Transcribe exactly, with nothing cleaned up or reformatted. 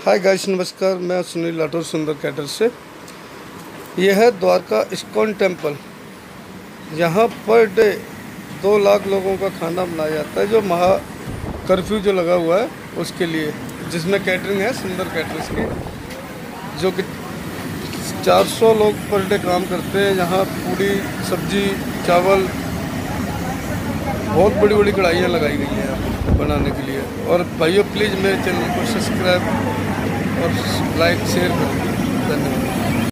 Hi guys, नमस्कार। मैं सुनील राठौर सुंदर कैटर से। यह है द्वारका इस्कॉन टेम्पल। यहाँ पर डे दो लाख लोगों का खाना बनाया जाता है, जो महा कर्फ्यू जो लगा हुआ है उसके लिए, जिसमें कैटरिंग है सुंदर कैटर्स की, जो कि चार सौ लोग पर डे काम करते हैं। यहाँ पूरी सब्जी चावल बहुत बड़ी बड़ी कढ़ाइयाँ लगाई गई हैं बनाने के लिए। और भाइयों, प्लीज़ मेरे चैनल को सब्सक्राइब और लाइक शेयर करें। धन्यवाद।